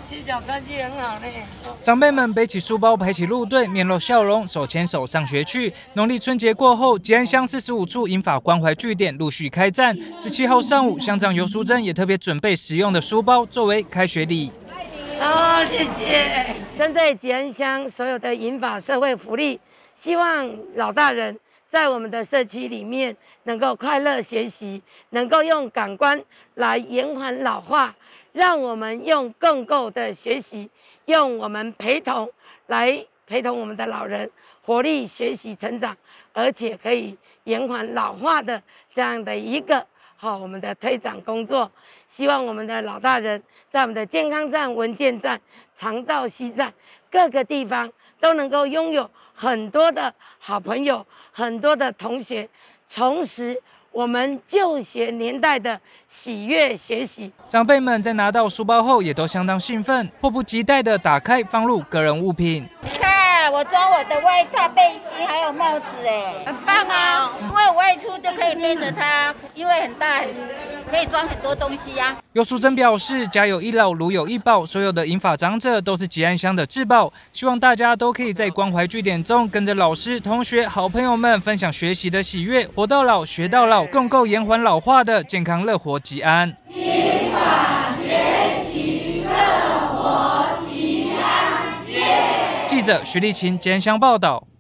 骑脚踏机很好嘞。 长辈们背起书包排起路队，面露笑容，手牵手上学去。农历春节过后，吉安乡45处银发关怀据点陆续开站。17号上午，乡长尤淑珍也特别准备实用的书包作为开学礼。 好，谢谢。针对吉安乡所有的银发社会福利，希望老大人在我们的社区里面能够快乐学习，能够用感官来延缓老化，让我们用共构的学习，用我们陪同来陪同我们的老人活力学习成长，而且可以延缓老化的这样的一个我们的推展工作。希望我们的老大人在我们的健康站、文健站、长照西站各个地方都能够拥有很多的好朋友，很多的同学，重拾我们就学年代的喜悦学习。 长辈们在拿到书包后也都相当兴奋，迫不及待地打开放入个人物品。 你看，我装我的外套、背心还有帽子，很棒啊！因为我外出都可以背着它，因为很大，可以装很多东西呀。 尤淑珍表示，家有一老，如有一宝，所有的银发长者都是吉安乡的至宝，希望大家都可以在关怀据点中跟着老师、同学、好朋友们分享学习的喜悦，活到老，学到老，共构延缓老化的健康乐活吉安。 银发学习乐活吉安。 记者徐立琴吉安乡报道。